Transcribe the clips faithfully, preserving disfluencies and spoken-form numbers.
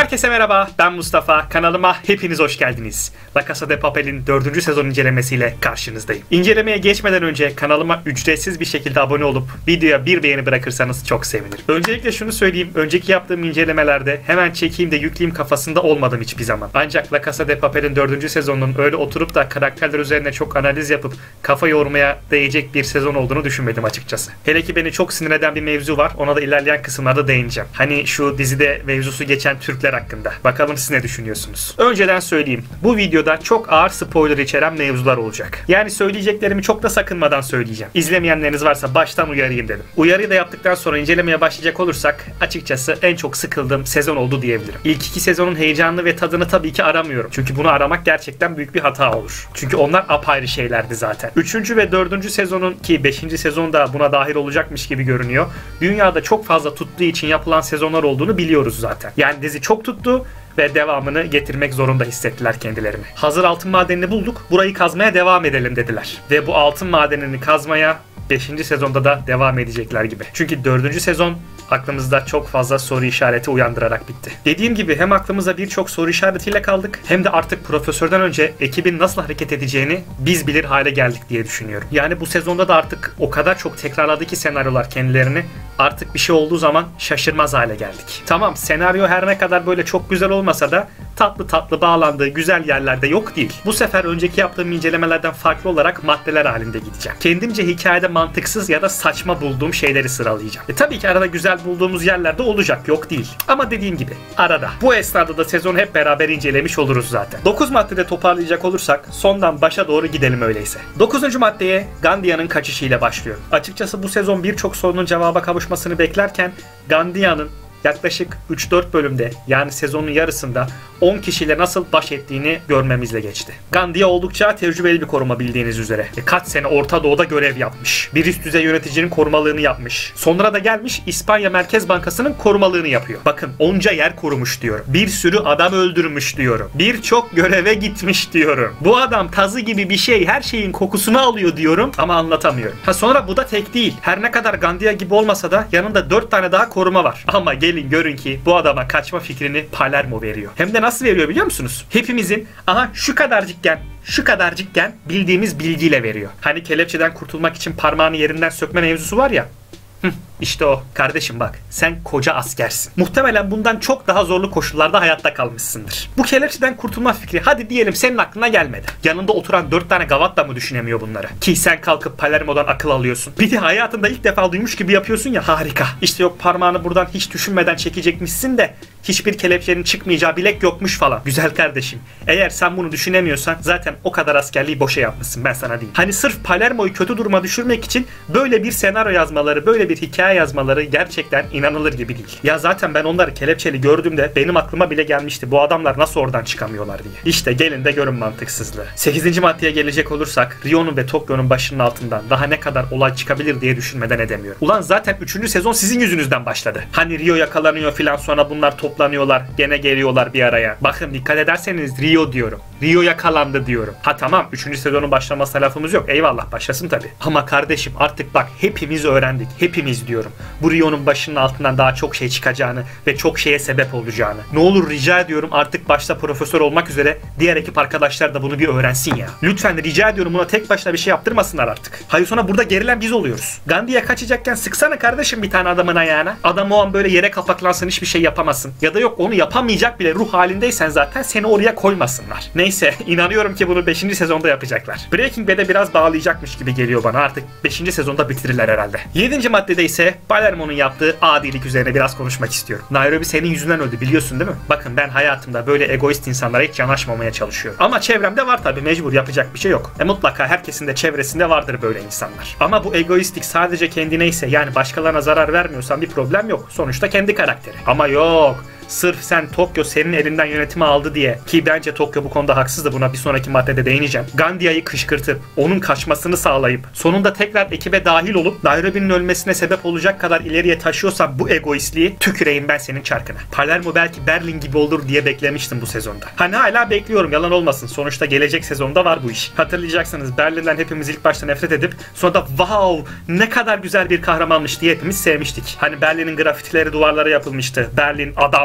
Herkese merhaba, ben Mustafa. Kanalıma hepiniz hoş geldiniz. La Casa de Papel'in dördüncü sezon incelemesiyle karşınızdayım. İncelemeye geçmeden önce kanalıma ücretsiz bir şekilde abone olup videoya bir beğeni bırakırsanız çok sevinirim. Öncelikle şunu söyleyeyim, önceki yaptığım incelemelerde hemen çekeyim de yükleyeyim kafasında olmadım hiçbir zaman. Ancak La Casa de Papel'in dördüncü sezonunun öyle oturup da karakterler üzerine çok analiz yapıp kafa yormaya değecek bir sezon olduğunu düşünmedim açıkçası. Hele ki beni çok sinir eden bir mevzu var, ona da ilerleyen kısımlarda değineceğim. Hani şu dizide mevzusu geçen Türkler hakkında. Bakalım siz ne düşünüyorsunuz? Önceden söyleyeyim. Bu videoda çok ağır spoiler içeren mevzular olacak. Yani söyleyeceklerimi çok da sakınmadan söyleyeceğim. İzlemeyenleriniz varsa baştan uyarayım dedim. Uyarıyı da yaptıktan sonra incelemeye başlayacak olursak açıkçası en çok sıkıldığım sezon oldu diyebilirim. İlk iki sezonun heyecanını ve tadını tabii ki aramıyorum. Çünkü bunu aramak gerçekten büyük bir hata olur. Çünkü onlar apayrı şeylerdi zaten. Üçüncü ve dördüncü sezonun ki beşinci sezon da buna dahil olacakmış gibi görünüyor. Dünyada çok fazla tuttuğu için yapılan sezonlar olduğunu biliyoruz zaten. Yani dizi çok tuttu ve devamını getirmek zorunda hissettiler kendilerini. Hazır altın madenini bulduk, burayı kazmaya devam edelim dediler. Ve bu altın madenini kazmaya beşinci sezonda da devam edecekler gibi. Çünkü dördüncü sezon aklımızda çok fazla soru işareti uyandırarak bitti. Dediğim gibi hem aklımıza birçok soru işaretiyle kaldık, hem de artık profesörden önce ekibin nasıl hareket edeceğini biz bilir hale geldik diye düşünüyorum. Yani bu sezonda da artık o kadar çok tekrarladı ki senaryolar kendilerini, artık bir şey olduğu zaman şaşırmaz hale geldik. Tamam, senaryo her ne kadar böyle çok güzel olmasa da tatlı tatlı bağlandığı güzel yerlerde yok değil. Bu sefer önceki yaptığım incelemelerden farklı olarak maddeler halinde gideceğim. Kendimce hikayede mantıksız ya da saçma bulduğum şeyleri sıralayacağım. E tabii ki arada güzel bulduğumuz yerlerde olacak, yok değil. Ama dediğim gibi arada. Bu esnada da sezonu hep beraber incelemiş oluruz zaten. dokuz maddede toparlayacak olursak sondan başa doğru gidelim öyleyse. dokuzuncu maddeye Gandia'nın kaçışıyla başlıyor. Açıkçası bu sezon birçok sorunun cevaba kavuşmasını beklerken Gandia'nın yaklaşık üç dört bölümde, yani sezonun yarısında on kişiyle nasıl baş ettiğini görmemizle geçti. Gandia oldukça tecrübeli bir koruma bildiğiniz üzere. E kaç sene Orta Doğu'da görev yapmış. Bir üst düzey yöneticinin korumalığını yapmış. Sonra da gelmiş İspanya Merkez Bankası'nın korumalığını yapıyor. Bakın, onca yer korumuş diyorum. Bir sürü adam öldürmüş diyorum. Birçok göreve gitmiş diyorum. Bu adam tazı gibi bir şey, her şeyin kokusunu alıyor diyorum ama anlatamıyorum. Ha sonra bu da tek değil. Her ne kadar Gandia gibi olmasa da yanında dört tane daha koruma var. Ama gelin görün ki bu adama kaçma fikrini Palermo veriyor. Hem de nasıl veriyor biliyor musunuz? Hepimizin aha şu kadarcıkken şu kadarcıkken bildiğimiz bilgiyle veriyor. Hani kelepçeden kurtulmak için parmağını yerinden sökme mevzusu var ya. Hıh, işte o. Kardeşim bak, sen koca askersin. Muhtemelen bundan çok daha zorlu koşullarda hayatta kalmışsındır. Bu kelepçeden kurtulma fikri hadi diyelim senin aklına gelmedi. Yanında oturan dört tane gavat da mı düşünemiyor bunları? Ki sen kalkıp Palermo'dan akıl alıyorsun. Bir de hayatında ilk defa duymuş gibi yapıyorsun ya, harika. İşte yok, parmağını buradan hiç düşünmeden çekecekmişsin de hiçbir kelepçenin çıkmayacağı bilek yokmuş falan. Güzel kardeşim, eğer sen bunu düşünemiyorsan zaten o kadar askerliği boşa yapmışsın, ben sana diyeyim. Hani sırf Palermo'yu kötü duruma düşürmek için böyle bir senaryo yazmaları, böyle bir hikaye yazmaları gerçekten inanılır gibi değil. Ya zaten ben onları kelepçeli gördüğümde benim aklıma bile gelmişti, bu adamlar nasıl oradan çıkamıyorlar diye. İşte gelin de görün mantıksızlığı. sekizinci maddeye gelecek olursak, Rio'nun ve Tokyo'nun başının altından daha ne kadar olay çıkabilir diye düşünmeden edemiyorum. Ulan zaten üçüncü sezon sizin yüzünüzden başladı. Hani Rio yakalanıyor filan, sonra bunlar toplanıyorlar, gene geliyorlar bir araya. Bakın dikkat ederseniz Rio diyorum. Rio yakalandı diyorum. Ha tamam, üçüncü sezonun başlamasına lafımız yok. Eyvallah, başlasın tabii. Ama kardeşim artık bak, hepimiz öğrendik. Hepimiz diyorum. Bu Rio'nun başının altından daha çok şey çıkacağını ve çok şeye sebep olacağını. Ne olur rica ediyorum, artık başta profesör olmak üzere diğer ekip arkadaşlar da bunu bir öğrensin ya. Lütfen rica ediyorum, buna tek başına bir şey yaptırmasınlar artık. Hayır, sonra burada gerilen biz oluyoruz. Gandi'ye kaçacakken sıksana kardeşim bir tane adamın ayağına. Adam o an böyle yere kapaklansın, hiçbir şey yapamasın. Ya da yok, onu yapamayacak bile ruh halindeysen zaten seni oraya koymasınlar. Neyse, inanıyorum ki bunu beşinci sezonda yapacaklar. Breaking Bad'e biraz bağlayacakmış gibi geliyor bana, artık beşinci sezonda bitirirler herhalde. yedinci maddede ise Palermo'nun yaptığı adilik üzerine biraz konuşmak istiyorum. Nairobi senin yüzünden öldü, biliyorsun değil mi? Bakın, ben hayatımda böyle egoist insanlara hiç yanaşmamaya çalışıyorum. Ama çevremde var tabii, mecbur, yapacak bir şey yok. E mutlaka herkesin de çevresinde vardır böyle insanlar. Ama bu egoistlik sadece kendine ise, yani başkalarına zarar vermiyorsan bir problem yok. Sonuçta kendi karakteri. Ama yok. Sırf sen Tokyo senin elinden yönetimi aldı diye, ki bence Tokyo bu konuda haksızdı, buna bir sonraki maddede değineceğim. Gandia'yı kışkırtıp onun kaçmasını sağlayıp sonunda tekrar ekibe dahil olup Nairobi'nin ölmesine sebep olacak kadar ileriye taşıyorsan bu egoistliği, tüküreyim ben senin çarkına. Palermo belki Berlin gibi olur diye beklemiştim bu sezonda. Hani hala bekliyorum, yalan olmasın. Sonuçta gelecek sezonda var bu iş. Hatırlayacaksınız, Berlin'den hepimiz ilk başta nefret edip sonra da wow ne kadar güzel bir kahramanmış diye hepimiz sevmiştik. Hani Berlin'in grafitileri duvarlara yapılmıştı. Berlin adam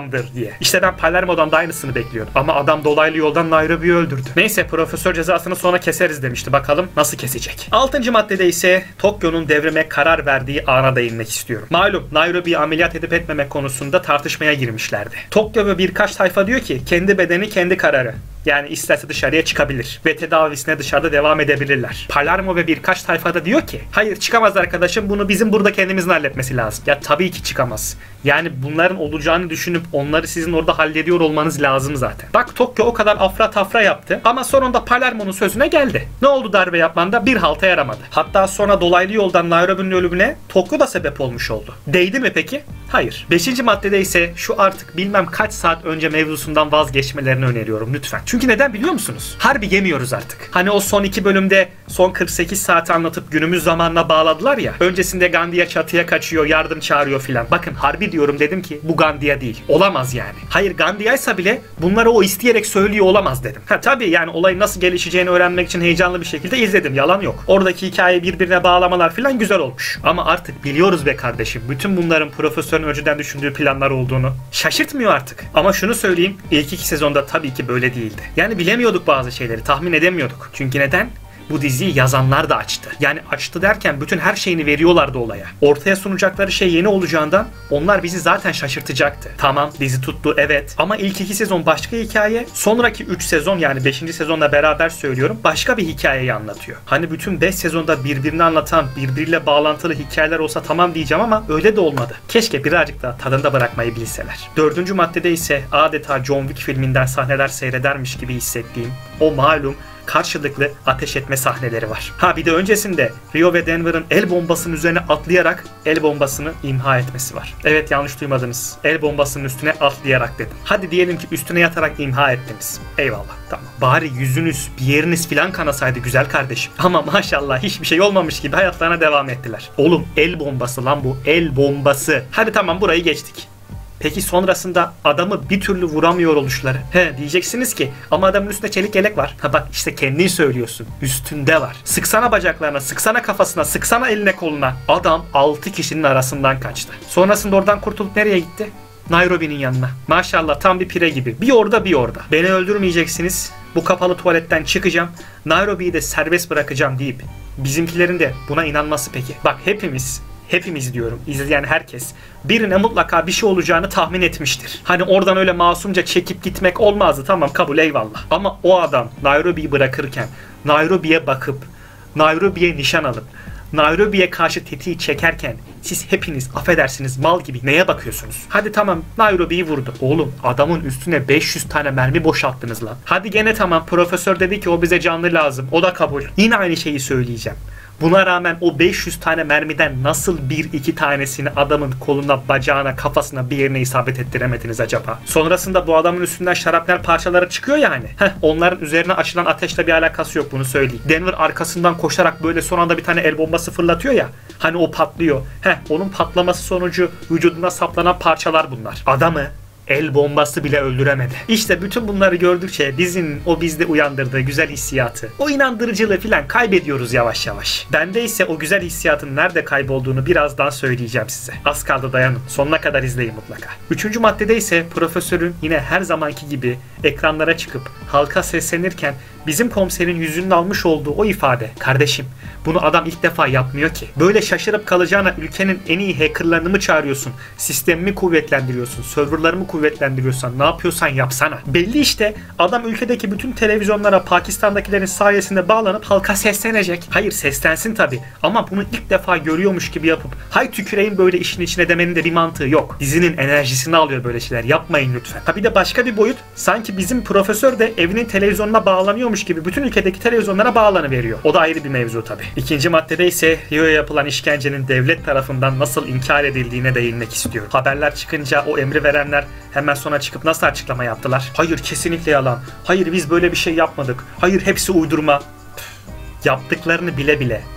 adamdır diye. İşte ben Palermo'dan da aynısını bekliyorum. Ama adam dolaylı yoldan Nairobi'yi öldürdü. Neyse profesör cezasını sonra keseriz demişti. Bakalım nasıl kesecek. Altıncı maddede ise Tokyo'nun devrime karar verdiği ana değinmek istiyorum. Malum Nairobi'yi ameliyat edip etmemek konusunda tartışmaya girmişlerdi. Tokyo ve birkaç tayfa diyor ki kendi bedeni kendi kararı. Yani isterse dışarıya çıkabilir ve tedavisine dışarıda devam edebilirler. Palermo ve birkaç tayfa da diyor ki hayır çıkamaz arkadaşım, bunu bizim burada kendimizin halletmesi lazım. Ya tabii ki çıkamaz. Yani bunların olacağını düşünüp onları sizin orada hallediyor olmanız lazım zaten. Bak Tokyo o kadar afra tafra yaptı ama sonunda Palermo'nun sözüne geldi. Ne oldu darbe yapmanda? Bir halta yaramadı. Hatta sonra dolaylı yoldan Nairobi'nin ölümüne Tokyo da sebep olmuş oldu. Değdi mi peki? Hayır. Beşinci maddede ise şu artık bilmem kaç saat önce mevzusundan vazgeçmelerini öneriyorum lütfen. Çünkü neden biliyor musunuz? Harbi yemiyoruz artık. Hani o son iki bölümde son kırk sekiz saati anlatıp günümüz zamanına bağladılar ya. Öncesinde Gandhi'ye çatıya kaçıyor, yardım çağırıyor filan. Bakın harbi diyorum, dedim ki bu Gandhi'ye değil. Olamaz yani. Hayır Gandhi'yaysa bile bunları o isteyerek söylüyor olamaz dedim. Ha tabii yani olayın nasıl gelişeceğini öğrenmek için heyecanlı bir şekilde izledim. Yalan yok. Oradaki hikayeyi birbirine bağlamalar filan güzel olmuş. Ama artık biliyoruz be kardeşim. Bütün bunların profesörün önceden düşündüğü planlar olduğunu. Şaşırtmıyor artık. Ama şunu söyleyeyim. İlk iki sezonda tabii ki böyle değildi. Yani bilemiyorduk bazı şeyleri. Tahmin edemiyorduk. Çünkü neden? Bu diziyi yazanlar da açtı. Yani açtı derken bütün her şeyini veriyorlardı olaya. Ortaya sunacakları şey yeni olacağından onlar bizi zaten şaşırtacaktı. Tamam dizi tuttu evet. Ama ilk iki sezon başka hikaye. Sonraki üç sezon yani beşinci sezonla beraber söylüyorum başka bir hikayeyi anlatıyor. Hani bütün beş sezonda birbirini anlatan, birbiriyle bağlantılı hikayeler olsa tamam diyeceğim ama öyle de olmadı. Keşke birazcık daha tadında bırakmayı bilseler. Dördüncü maddede ise adeta John Wick filminden sahneler seyredermiş gibi hissettiğim o malum karşılıklı ateş etme sahneleri var. Ha bir de öncesinde Rio ve Denver'ın el bombasının üzerine atlayarak el bombasını imha etmesi var. Evet yanlış duymadınız. El bombasının üstüne atlayarak dedim. Hadi diyelim ki üstüne yatarak imha ettiniz. Eyvallah tamam. Bari yüzünüz bir yeriniz filan kanasaydı güzel kardeşim. Ama maşallah hiçbir şey olmamış gibi hayatlarına devam ettiler. Oğlum el bombası lan bu. El bombası. Hadi tamam burayı geçtik. Peki sonrasında adamı bir türlü vuramıyor oluşları. He diyeceksiniz ki ama adamın üstünde çelik yelek var. Ha bak işte kendin söylüyorsun. Üstünde var. Sıksana bacaklarına, sıksana kafasına, sıksana eline koluna. Adam altı kişinin arasından kaçtı. Sonrasında oradan kurtulup nereye gitti? Nairobi'nin yanına. Maşallah tam bir pire gibi. Bir orada bir orada. Beni öldürmeyeceksiniz. Bu kapalı tuvaletten çıkacağım. Nairobi'yi de serbest bırakacağım deyip bizimkilerin de buna inanması peki. Bak hepimiz Hepimiz diyorum, izleyen herkes birine mutlaka bir şey olacağını tahmin etmiştir. Hani oradan öyle masumca çekip gitmek olmazdı, tamam kabul eyvallah. Ama o adam Nairobi'yi bırakırken Nairobi'ye bakıp Nairobi'ye nişan alıp Nairobi'ye karşı tetiği çekerken siz hepiniz affedersiniz mal gibi neye bakıyorsunuz? Hadi tamam Nairobi'yi vurdu. Oğlum adamın üstüne beş yüz tane mermi boşalttınız lan. Hadi gene tamam profesör dedi ki o bize canlı lazım. O da kabul. Yine aynı şeyi söyleyeceğim. Buna rağmen o beş yüz tane mermiden nasıl bir iki tanesini adamın koluna, bacağına, kafasına bir yerine isabet ettiremediniz acaba? Sonrasında bu adamın üstünden şarapnel parçaları çıkıyor ya hani. Heh, onların üzerine açılan ateşle bir alakası yok, bunu söyleyeyim. Denver arkasından koşarak böyle son anda bir tane el bombası fırlatıyor ya. Hani o patlıyor. Heh, onun patlaması sonucu vücuduna saplanan parçalar bunlar. Adamı el bombası bile öldüremedi. İşte bütün bunları gördükçe dizinin o bizde uyandırdığı güzel hissiyatı, o inandırıcılığı filan kaybediyoruz yavaş yavaş. Bende ise o güzel hissiyatın nerede kaybolduğunu birazdan söyleyeceğim size. Az kaldı, dayanın. Sonuna kadar izleyin mutlaka. Üçüncü maddede ise profesörün yine her zamanki gibi ekranlara çıkıp halka seslenirken bizim komiserin yüzünün almış olduğu o ifade. Kardeşim bunu adam ilk defa yapmıyor ki. Böyle şaşırıp kalacağına ülkenin en iyi hackerlarını mı çağırıyorsun? Sistemimi kuvvetlendiriyorsun? Serverlarımı kuvvetlendiriyorsan ne yapıyorsan yapsana. Belli işte adam ülkedeki bütün televizyonlara Pakistan'dakilerin sayesinde bağlanıp halka seslenecek. Hayır seslensin tabi ama bunu ilk defa görüyormuş gibi yapıp hay tüküreyim böyle işin içine demenin de bir mantığı yok. Dizinin enerjisini alıyor böyle şeyler. Yapmayın lütfen. Ha bir de başka bir boyut. Sanki bizim profesör de evinin televizyonuna bağlanıyormuş gibi bütün ülkedeki televizyonlara bağlanıveriyor. O da ayrı bir mevzu tabi. İkinci maddede ise Rio'ya yapılan işkencenin devlet tarafından nasıl inkar edildiğine değinmek istiyorum. Haberler çıkınca o emri verenler hemen sonra çıkıp nasıl açıklama yaptılar? Hayır kesinlikle yalan. Hayır biz böyle bir şey yapmadık. Hayır hepsi uydurma. Püf, yaptıklarını bile bile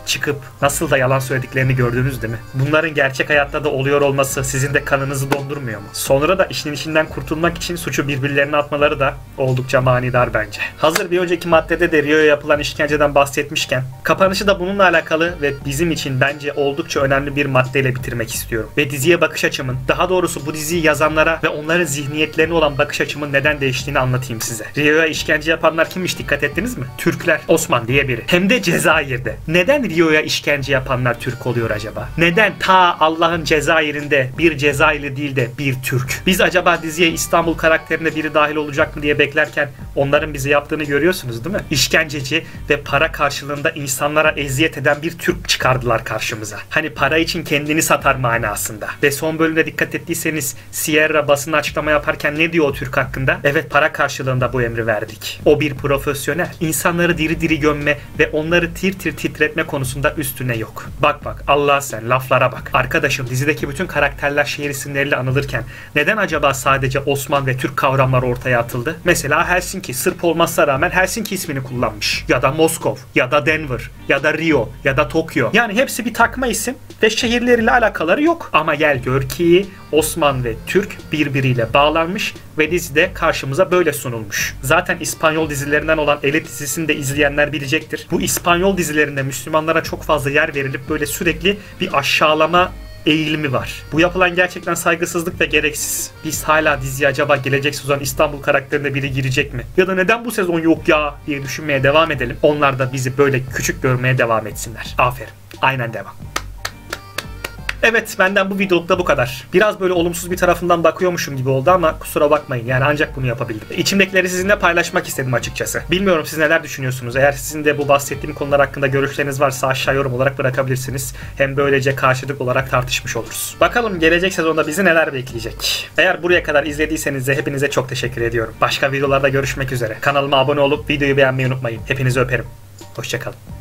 çıkıp nasıl da yalan söylediklerini gördünüz değil mi? Bunların gerçek hayatta da oluyor olması sizin de kanınızı dondurmuyor mu? Sonra da işin içinden kurtulmak için suçu birbirlerine atmaları da oldukça manidar bence. Hazır bir önceki maddede de Rio'ya yapılan işkenceden bahsetmişken kapanışı da bununla alakalı ve bizim için bence oldukça önemli bir maddeyle bitirmek istiyorum. Ve diziye bakış açımın, daha doğrusu bu diziyi yazanlara ve onların zihniyetlerine olan bakış açımın neden değiştiğini anlatayım size. Rio'ya işkence yapanlar kimmiş, dikkat ettiniz mi? Türkler. Osman diye biri. Hem de Cezayir'de. Neden Rio'ya işkence yapanlar Türk oluyor acaba? Neden ta Allah'ın Cezayir'inde bir Cezayirli değil de bir Türk? Biz acaba diziye İstanbul karakterine biri dahil olacak mı diye beklerken onların bize yaptığını görüyorsunuz değil mi? İşkenceci ve para karşılığında insanlara eziyet eden bir Türk çıkardılar karşımıza. Hani para için kendini satar manasında. Ve son bölümde dikkat ettiyseniz Sierra basın açıklama yaparken ne diyor o Türk hakkında? Evet, para karşılığında bu emri verdik. O bir profesyonel. İnsanları diri diri gömme ve onları tir tir titretme konusunda üstüne yok. Bak bak Allah sen laflara bak. Arkadaşım, dizideki bütün karakterler şehir isimleriyle anılırken neden acaba sadece Osman ve Türk kavramları ortaya atıldı? Mesela Helsinki, Sırp olmasına rağmen Helsinki ismini kullanmış. Ya da Moskov, ya da Denver, ya da Rio, ya da Tokyo. Yani hepsi bir takma isim ve şehirleriyle alakaları yok. Ama gel gör ki Osman ve Türk birbiriyle bağlanmış ve dizide karşımıza böyle sunulmuş. Zaten İspanyol dizilerinden olan Elit dizisini de izleyenler bilecektir. Bu İspanyol dizilerinde Müslümanlara çok fazla yer verilip böyle sürekli bir aşağılama eğilimi var. Bu yapılan gerçekten saygısızlık ve gereksiz. Biz hala diziye acaba gelecek sezon İstanbul karakterine biri girecek mi? Ya da neden bu sezon yok ya diye düşünmeye devam edelim. Onlar da bizi böyle küçük görmeye devam etsinler. Aferin. Aynen devam. Evet, benden bu videolukta bu kadar. Biraz böyle olumsuz bir tarafından bakıyormuşum gibi oldu ama kusura bakmayın, yani ancak bunu yapabildim. İçimdekileri sizinle paylaşmak istedim açıkçası. Bilmiyorum siz neler düşünüyorsunuz? Eğer sizin de bu bahsettiğim konular hakkında görüşleriniz varsa aşağı yorum olarak bırakabilirsiniz. Hem böylece karşılık olarak tartışmış oluruz. Bakalım gelecek sezonda bizi neler bekleyecek. Eğer buraya kadar izlediyseniz de hepinize çok teşekkür ediyorum. Başka videolarda görüşmek üzere. Kanalıma abone olup videoyu beğenmeyi unutmayın. Hepinizi öperim. Hoşça kalın.